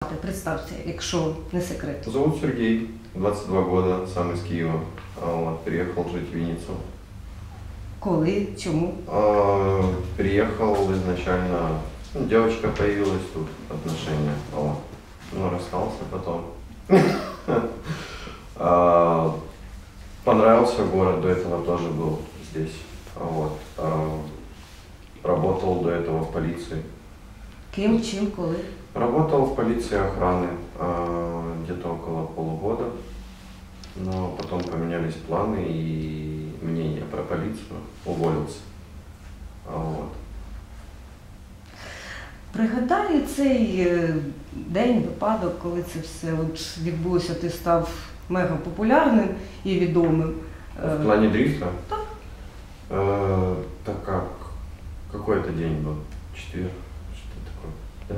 звати? Представся, якщо не секрет. Зовут Сергей, 22 года, сам из Киева. Вот, переехал жить в Винницу. Коли? Чому? Приехал изначально, ну, девочка появилась, тут отношения, вот. Ну, расстался потом. Понравился город, до этого тоже был здесь. Вот. Работал до этого в полиции. Ким, чим, коли? Работал в полиции охраны где-то около полугода, но потом поменялись планы и мнение про полицию, уволился. Вот. Пригадаю цей день, випадок, коли це все от відбулося, ти став мега популярним і відомим. В плане дрифта? Так. Так как? Какой это день был? Четверг? Что такое?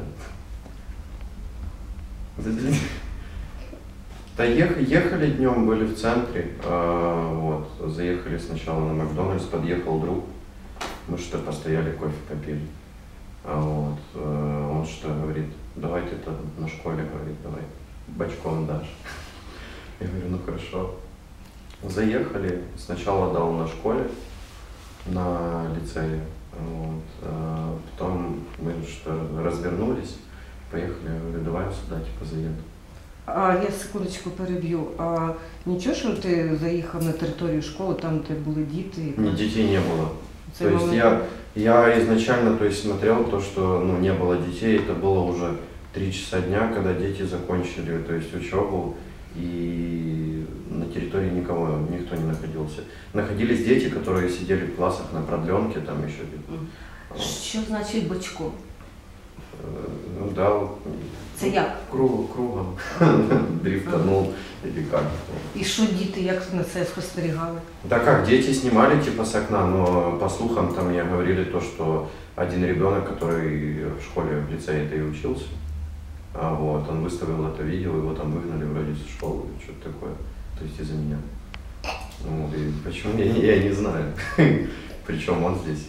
Да? Да ехали днем, были в центре, вот, заехали сначала на Макдональдс, подъехал друг, мы что-то постояли, кофе попили, вот, он что говорит, давай ты это на школе, говорит, давай бочком дашь. Я говорю, ну хорошо. Заехали, сначала дал на школе, на лицее, вот, потом мы что развернулись, поехали, я говорю, давай сюда, типа, заеду. Я секундочку переб'ю. Нічого, що ти заїхав на територію школи, там де були діти? Нет, детей не было. Це То есть я изначально, то есть, смотрел то, что, ну, не было детей, это было уже 3 часа дня, когда дети закончили, то есть, учебу, и на территории никто не находился. Находились дети, которые сидели в классах на продленке, там еще где-то. Що значить бочком? Ну да, Це як? кругом дрифтанул или как. І що діти, як на це спостерігали? Да как, дети снимали типа с окна, но по слухам там мне говорили то, что один ребенок, который в школе, в лицее это и учился, вот, он выставил это видео, его там выгнали вроде с школы, что-то такое, то есть из-за меня. Ну, и почему, я не знаю, причем он здесь.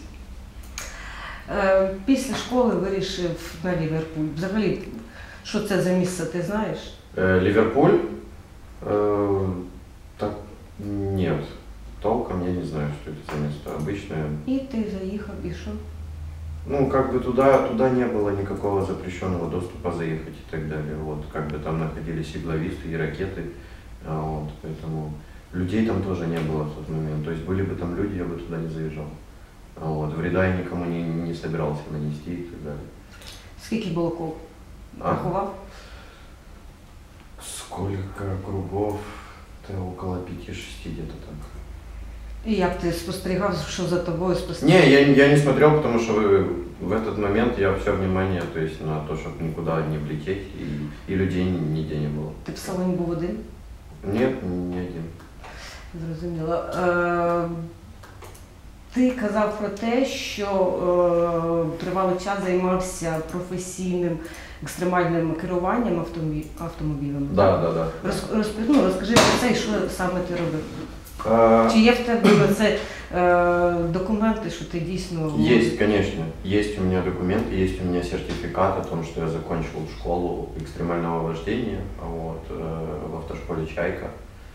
Після школи вирішив на Ліверпуль. Взагалі, що це за місце, ти знаєш? Ливерпуль? Так, нет, толком я не знаю, что это за место обычное. І ти заїхав, і що? Ну, как бы туда не было никакого запрещенного доступа заехать и так далее. Вот, как бы там находились и глависты, и ракеты, вот, поэтому людей там тоже не было в тот момент. То есть были бы там люди, я бы туда не заезжал. Вот, вреда я никому не собирался нанести и так далее. Скільки було кол? Рахував? Сколько кругов? Это около 5-6 где-то так. І як ти спостерігав, що за тобою спостерігав? Не, я не смотрел, потому что в этот момент я все внимание, то есть на то, чтобы никуда не влететь, и людей нигде не было. Ти в салоні був один? Нет, не один. Зрозуміло. Ти казав про те, що тривалий час займався професійним екстремальним керуванням автомобілем. Да. Розкажи про це і що саме ти робив. Чи є в тебе це документи, що ти дійсно… Есть, конечно. Есть у меня документы, есть у меня сертификат о том, что я закончил школу экстремального вождения вот, в автошколе «Чайка».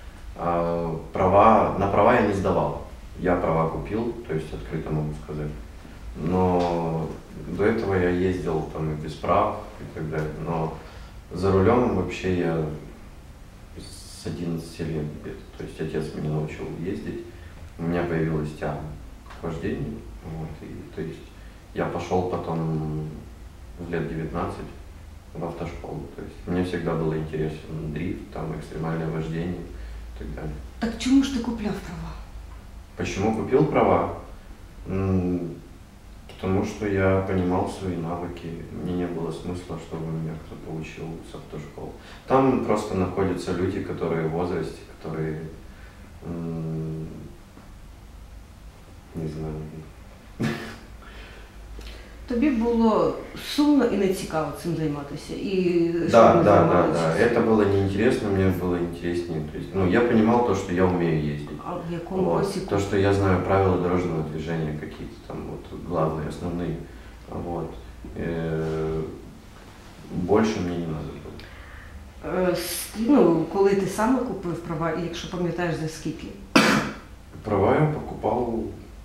На права я не сдавал. Я права купил, то есть открыто могу сказать. Но до этого я ездил там и без прав и так далее. Но за рулем вообще я с 11 лет где-то. То есть отец меня научил ездить. У меня появилась тяга к вождению. Вот, и, то есть я пошел потом в лет 19 в автошколу. То есть мне всегда было интересен дрифт, там, экстремальное вождение и так далее. Так чому ж ти купляв права? Почему купил права? Потому что я понимал свои навыки, мне не было смысла, чтобы меня кто-то учил с автошколы. Там просто находятся люди, которые в возрасте, которые, не знаю. Тобі було сумно і не цікаво цим займатися? Да. Это было неинтересно, мне было интереснее. То есть, ну, я понимал то, что я умею ездить. А в якому Вот. році? То, что я знаю правила дорожного движения какие-то там вот главные, основные. Вот. Больше мне не надо было. Ну, коли ти саме купив права, і якщо пам'ятаєш, за скільки? Права я покупал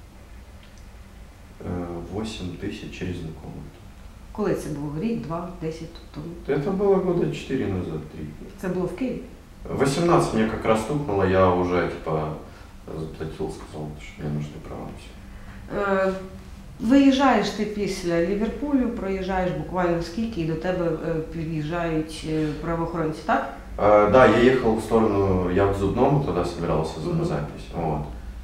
8 тысяч через знакомых. Коли це було? Рік, 2, 10 тому? Это было года 4 назад, 3. Це було в Києві? 18 мне как раз стукнуло, я уже типа заплатил, сказал, что мне нужны права. Все. Виїжджаєш ти після Ліверпулю, проїжджаєш буквально скільки, і до тебе під'їжджають правоохоронці, так? Да, я ехал в сторону, я в Зубном тогда собирался за запись. Вот.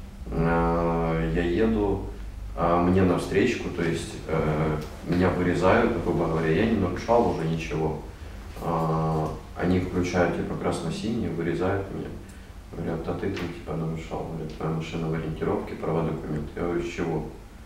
Я еду, мне навстречку, то есть меня вырезают, грубо говоря, я не нарушал уже ничего. Они включают типа красно-синий, вырезают меня. Говорят, а ты там типа нарушал, говорят, твоя машина в ориентировке, права, документы. Я говорю, с чего?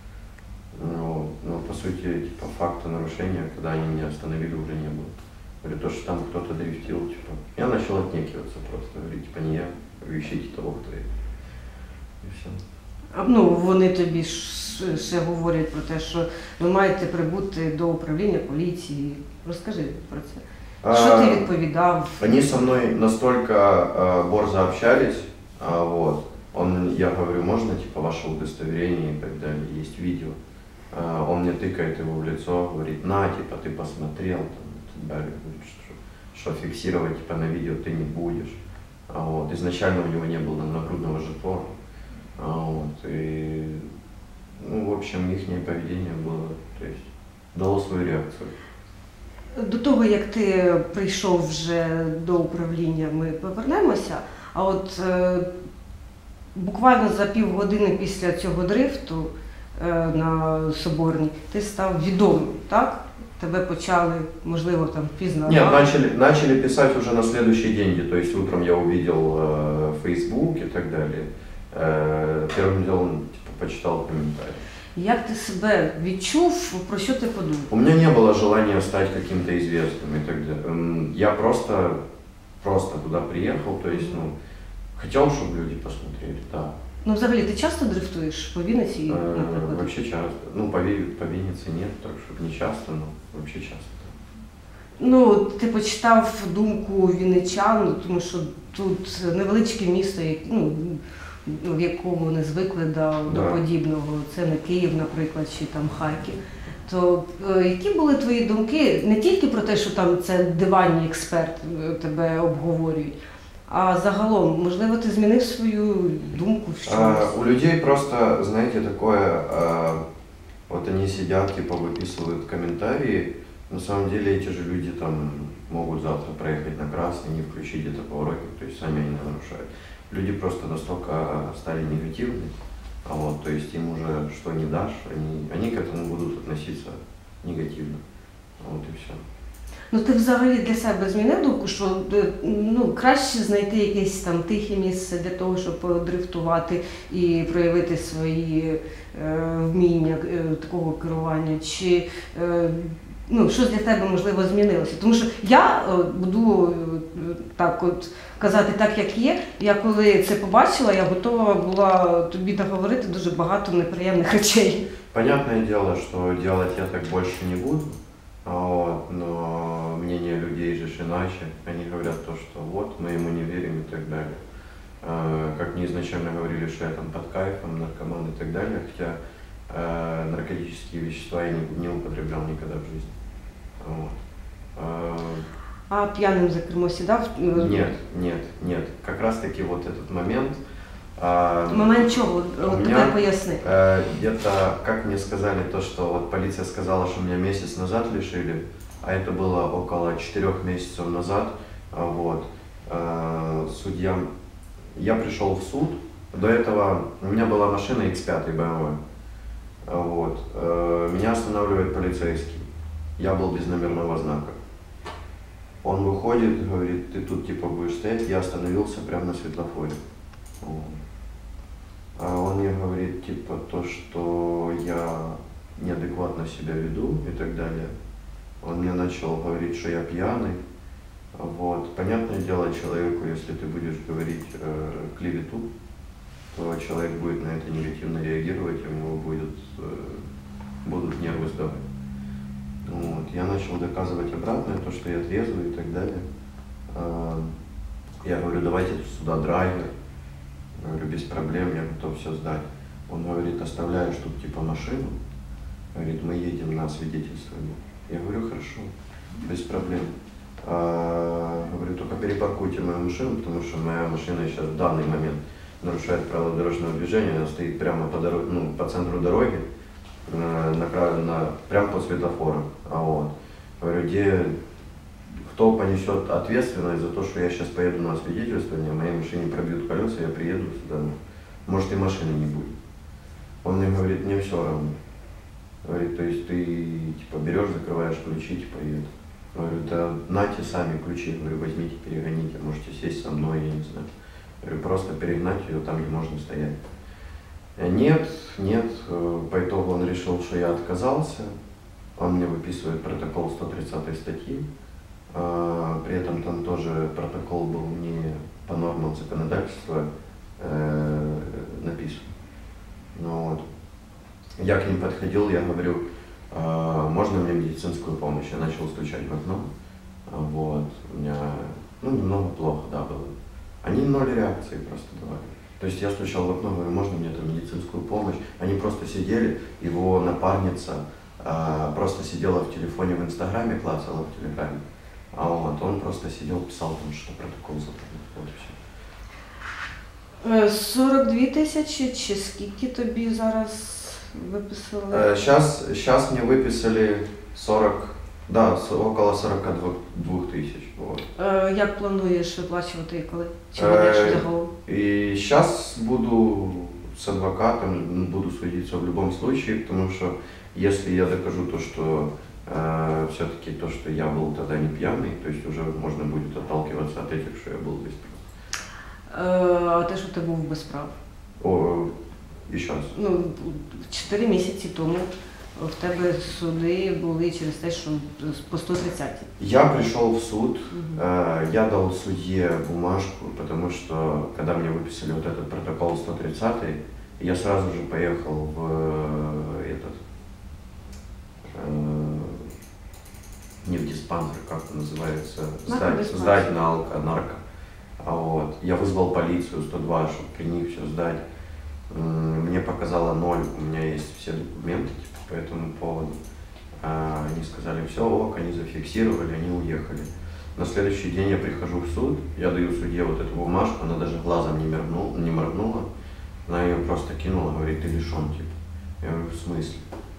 Ну, по сути, типа факта нарушения, когда они меня остановили, уже не было. Говорю, то, что там кто-то дрифтил, типа. Я начал отнекиваться просто, говорить, типа, не я, ищите того, кто я. И все. Ну, вони тобі ще говорять про те, що ви маєте прибути до управління поліції. Розкажи про це. Що ти відповідав? Они со мной настолько борзо общались, вот. Я говорю, можно типа ваше удостоверение и так далее, есть видео. Он мне тыкает его в лицо, говорит, на, типа, ты посмотрел, там, и так далее, говорит, что фиксировать типа на видео ты не будешь. Вот. Изначально у него не было нагрудного жетона. Вот. И, ну, в общем, их поведение было, то есть, дало свою реакцию. До того, як ти прийшов вже до управління, ми повернемося, а от буквально за півгодини після цього дрифту на Соборній ти став відомим, так? Тебе почали, можливо, там впізнавати? Нет, начали писать уже на следующий день, то есть утром я увидел Facebook и так далее. Первым делом типа, почитал комментарии. Як ти себе відчув, про що ти подумав? У меня не было желания стать каким-то известным и так далее. Я просто туда приехал, то есть, ну, хотел, чтобы люди посмотрели, да. Ну, взагалі, ти часто дрифтуєш по Вінниці, наприклад? Вообще часто. Ну, по Вінниці нет, так що не часто, но вообще часто. Ну, ти почитав думку вінничан, тому що тут невеличке місто, в якому вони звикли до подібного. Це не Київ, наприклад, чи там Харків. То які були твої думки не тільки про те, що там це диванні експерти тебе обговорюють, а загалом, можливо, ти змінив свою думку в чомусь? У людей просто, знаете, такое, вот они сидят, типа выписывают комментарии, на самом деле эти же люди там могут завтра проехать на красный, не включить где-то поворотник, то есть сами они нарушают. Люди просто настолько стали негативны, то есть им уже что не дашь, они к этому будут относиться негативно, вот и все. Ну ти взагалі для себе змінив думку, що краще знайти якесь там тихе місце для того, щоб подрифтувати і проявити свої вміння такого керування, чи щось для тебе, можливо, змінилося? Тому що я буду так от казати так, як є. Я коли це побачила, я готова була тобі наговорити дуже багато неприємних речей. Понятное дело, что делать я так больше не буду, но мнение людей же иначе. Они говорят то, что вот, мы ему не верим и так далее. Как мне изначально говорили, что я там под кайфом, наркоман и так далее, хотя наркотические вещества я не употреблял никогда в жизни. А пьяным за кермо сідав? Нет. Как раз таки вот этот момент. Момент чего? Давай поясни. Где-то, как мне сказали, то, что вот полиция сказала, что меня месяц назад лишили, а это было около 4 месяцев назад. Судья, я пришел в суд, до этого у меня была машина X5 BMW. Меня останавливает полицейский. Я был без номерного знака. Он выходит, говорит, ты тут типа будешь стоять. Я остановился прямо на светофоре. Он мне говорит типа то, что я неадекватно себя веду и так далее. Он мне начал говорить, что я пьяный. Понятное дело, человеку, если ты будешь говорить клевету, то человек будет на это негативно реагировать, и у него будут нервы сдавать. Я начал доказывать обратное, то, что я трезвый и так далее. Я говорю, давайте сюда драйвер. Я говорю, без проблем, я готов все сдать. Он говорит, оставляешь тут типа машину. Говорит, мы едем на свидетельствование. Я говорю, хорошо, без проблем. Говорю, только перепаркуйте мою машину, потому что моя машина сейчас в данный момент нарушает правила дорожного движения. Она стоит прямо по центру дороги, прямо по светофору. Вот. Говорю, кто понесет ответственность за то, что я сейчас поеду на свидетельствование, моей машине пробьют колеса, я приеду сюда, может и машины не будет. Он мне говорит, мне все равно. Говорит, то есть ты типа берешь, закрываешь ключи, типа и это. Говорю, да нате сами ключи, говорю, возьмите, перегоните, можете сесть со мной, я не знаю. Говорю, просто перегнать ее там, где можно стоять. Нет, по итогу он решил, что я отказался. Он мне выписывает протокол 130 статьи. При этом там тоже протокол был не по нормам законодательства написан. Ну, вот. Я к ним подходил, я говорю, можно мне медицинскую помощь? Я начал стучать в окно. Вот. У меня немного плохо, да, было. Они ноль реакции просто давали. То есть я стучал в окно, говорю, можно мне там медицинскую помощь? Они просто сидели, его напарница просто сидела в телефоне в Инстаграме, клацала в Телеграме. А вот он просто сидел, писал там, что протокол заповнил. Вот и все. 42 тисячі, чи скільки тобі зараз виписали? Сейчас мне выписали около 42 тысяч. Вот. Як плануєш виплачувати і коли? Чи будеш загалом? И сейчас буду с адвокатом, буду судиться в любом случае, потому что если я докажу то, что все-таки то, что я был тогда не пьяный, то есть уже можно будет отталкиваться от этих, что я был без прав. А те, що ти був без прав? І зараз? 4 місяці тому в тебе суди були через те, що по 130. Я пришел в суд, я дал судье бумажку, потому что когда мне выписали вот этот протокол 130, я сразу же поехал не в диспансер, как это называется, сдать на нарко. Вот. Я вызвал полицию 102, чтобы при них все сдать. Мне показало 0, у меня есть все документы по этому поводу. Они сказали, все, ок, они зафиксировали, они уехали. На следующий день я прихожу в суд, я даю судье вот эту бумажку, она даже глазом не моргнула. Она ее просто кинула, говорит, ты лишен, типа. Я говорю, в смысле?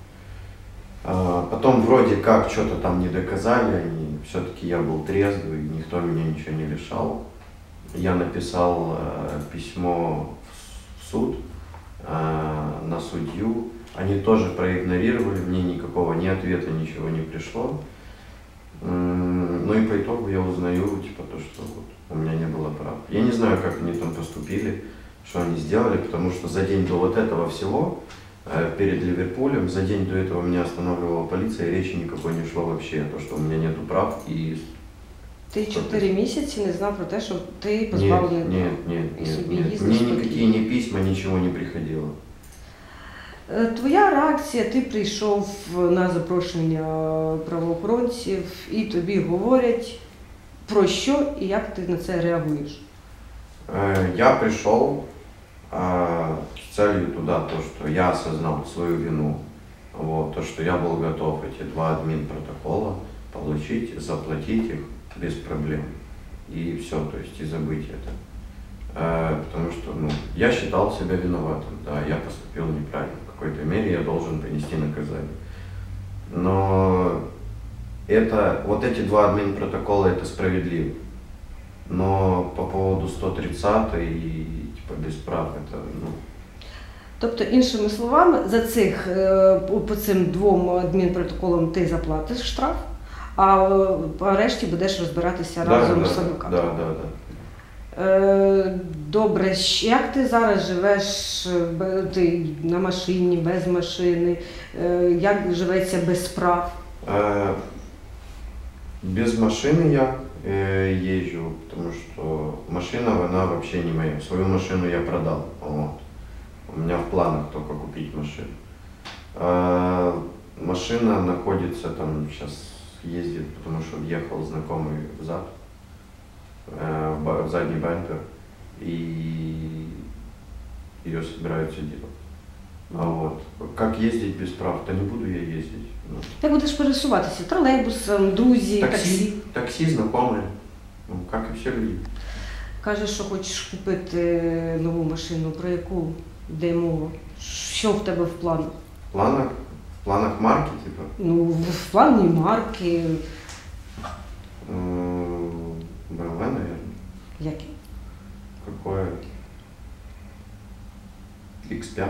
Потом вроде как что-то там не доказали, все-таки я был трезвый, никто меня ничего не лишал. Я написал письмо в суд на судью, они тоже проигнорировали, мне никакого ни ответа, ничего не пришло. Ну и по итогу я узнаю, типа, то, что вот, у меня не было прав. Я не знаю, как они там поступили, что они сделали, потому что за день до вот этого всего, перед Ливерпулем, за день до этого меня останавливала полиция, и речи никакой не шло вообще, то, что у меня нету прав. И ти 4 місяці не знав про те, що ти позбавлений Нет. Мне никакие ни письма, ничего не приходило. Твоя реакція, ти прийшов на запрошення правоохоронців і тобі говорять про що і як ти на це реагуєш? Я пришел с целью туда, то, что я осознал свою вину, вот, то, что я был готов эти 2 админпротокола получить, заплатить их без проблем и все, то есть и забыть это. Потому что я считал себя виноватым, да, я поступил неправильно, в какой-то мере я должен понести наказание. Но вот эти 2 админпротокола это справедливо. Но по поводу 130 и типа без прав это, Тобто, іншими словами, по цим 2 адмінпротоколам ти заплатиш штраф, а по решті будеш розбиратися разом з адвокатом. Да. Добре, як ти зараз живеш, ти на машині, без машини, як живеться без прав? Без машины я езжу, потому что машина, она вообще не моя. Свою машину я продал. Вот. У меня в планах только купить машину. Машина находится там, сейчас ездит, потому что въехал знакомый в ЗАГС. под задний бампер, и ее собираются делать. А вот. Как ездить без прав? Да не буду я ездить. Ну. Як будеш пересуватися? Тролейбусом, друзі, таксі? Такси знакомые, ну, как и все люди. Кажеш, що хочеш купити нову машину, про яку йде мова? Що в тебе в планах? В планах марки, типа? Ну, в плані марки, BMW, наверное. які? Какое? X5.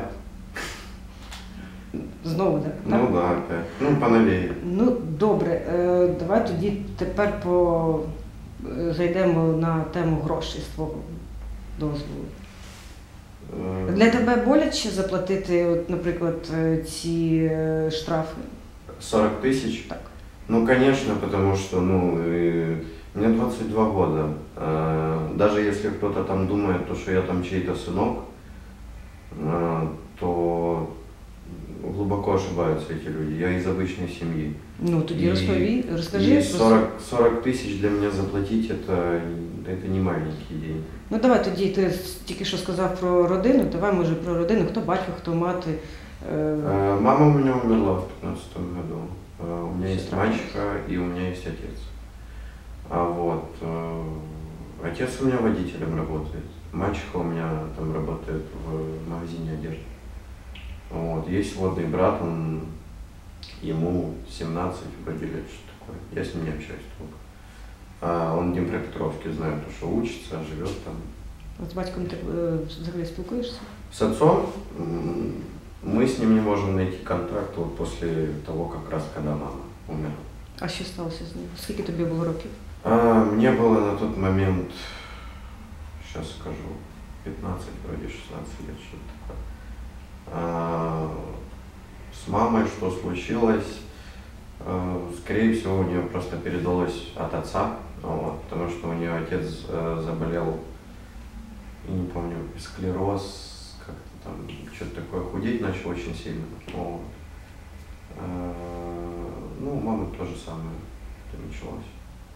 Знову так? Ну да, опять. Ну, поновее. Ну, добре, давай тоді тепер зайдемо на тему грошей з твого дозволу. Для тебе боляче заплатити, от, наприклад, ці штрафи? 40 тысяч? Так. Ну, конечно, потому что, мне 22 года. Даже если кто-то там думает, что я там чей-то сынок, то глубоко ошибаются эти люди. Я из обычной семьи. Ну, тоді розкажи. И 40 тысяч для меня заплатить, это не маленькие деньги. Ну, давай тоді, ти тільки що сказав про родину, давай, може, про родину, хто батько, хто мати. Мама у меня умерла в 2015 году. У меня есть мачеха и у меня есть отец. Отец у меня водителем работает. Мачеха у меня там работает в магазине одежды. Есть сводный брат, ему 17 вроде лет, что такое. Я с ним не общаюсь только. Он в Днепропетровске, знаю, что учится, живет там. А з батьком ти взагалі спілкуєшся? С отцом мы с ним не можем найти контакт вот после того, как раз когда мама умерла. А що сталося з ним? Скільки тобі було років? Мне было на тот момент, сейчас скажу, 15, вроде 16 лет, что-то такое. С мамой что случилось? Скорее всего, у нее просто передалось от отца, потому что у нее отец заболел, я не помню, склероз, как-то там, что-то такое, худеть начал очень сильно. Ну, у мамы то же самое это началось.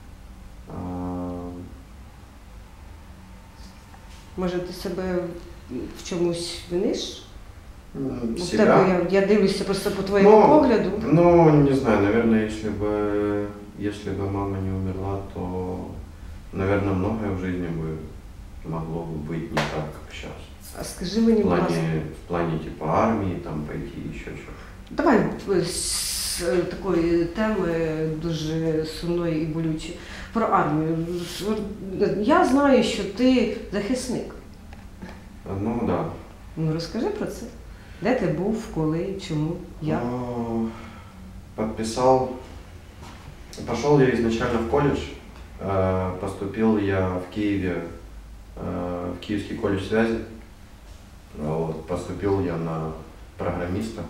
Може, ти себе в чомусь виниш? Себя? Я дивлюся просто по твоєму погляду. Ну, не знаю, наверное, если бы мама не умерла, то, наверное, многое в жизни бы могло бы быть не так, как сейчас. А скажи мені, будь ласка. В плане типа армии, там пойти, еще что-то. Давай з такої теми дуже сумної і болючої. Про армію. Я знаю, що ти захисник. Ну, да. Ну, розкажи про це. Де ти був, коли, чому, як? Пошел я изначально в колледж. Поступил я в Киеве, в Киевский колледж связи. Поступил я на программиста.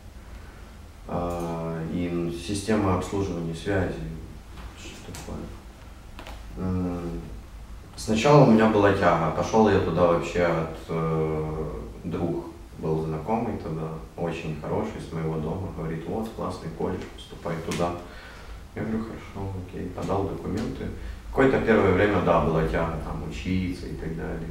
И система обслуживания связи. Что такое? Сначала у меня была тяга. Пошел я туда вообще от друг. Был знакомый тогда, очень хороший, с моего дома. Говорит, вот, классный колледж, поступай туда. Я говорю, хорошо, окей. Подал документы. Какое-то первое время, да, была тяга там учиться и так далее.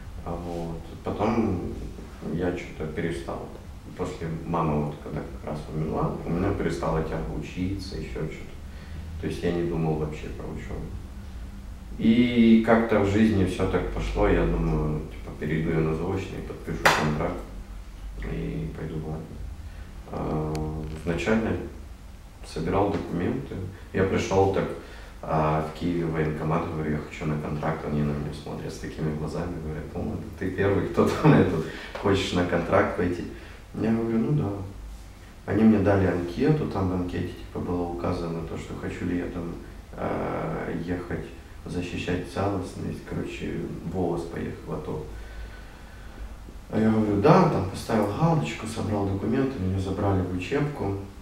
Потом я что-то перестал. После мамы, вот, когда как раз умерла, у меня перестала тяга учиться, еще что-то. То есть я не думал вообще про учебу. И как-то в жизни все так пошло, я думаю, типа, перейду я на заочный, подпишу контракт и пойду в армию. Изначально собирал документы. Я пришел так в Киеве в военкомат, говорю, я хочу на контракт, они на меня смотрят с такими глазами, говорят, о, ты первый, кто там хочешь на контракт пойти. Я говорю, ну да. Они мне дали анкету, там в анкете типа было указано то, что хочу ли я там ехать, защищать целостность, короче, ВОЗ поехал в АТО. А я говорю, да, там поставил галочку, собрал документы, меня забрали в учебку.